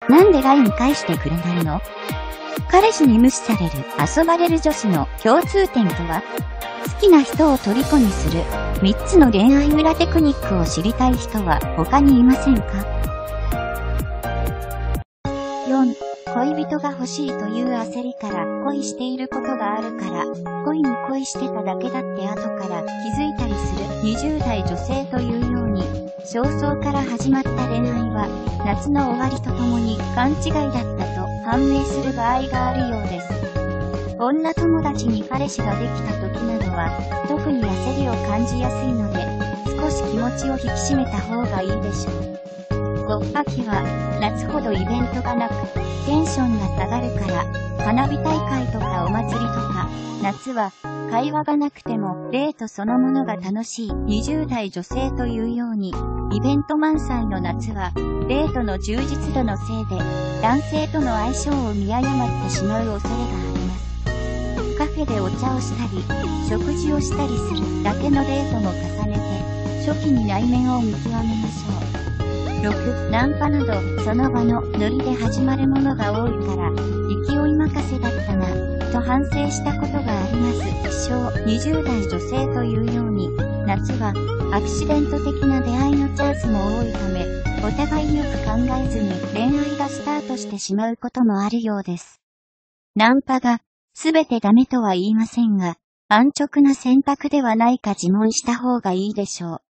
なんで LINE 返してくれないの？彼氏に無視される遊ばれる女子の共通点とは？好きな人を虜にする3つの恋愛裏テクニックを知りたい人は他にいませんか？ 4. 恋人が欲しいという焦りから恋していることがあるから恋に恋してただけだって後から気づいたりする20代女性というように焦燥から始まった恋愛は夏の終わりとともに勘違いだったと判明する場合があるようです。女友達に彼氏ができた時などは特に焦りを感じやすいので少し気持ちを引き締めた方がいいでしょう。秋は夏ほどイベントがなくテンションが下がるから花火大会とかお祭りとか夏は会話がなくてもデートそのものが楽しい20代女性というようにイベント満載の夏はデートの充実度のせいで男性との相性を見誤ってしまう恐れがあります。カフェでお茶をしたり食事をしたりするだけのデートも重ねて初期に内面を見極めましょう。6. ナンパなどその場のノリで始まるものが多いから勢い任せだったなと反省したことがあります。自称20代女性というように夏はアクシデント的な出会いのチャンスも多いためお互いよく考えずに恋愛がスタートしてしまうこともあるようです。ナンパがすべてダメとは言いませんが安直な選択ではないか自問した方がいいでしょう。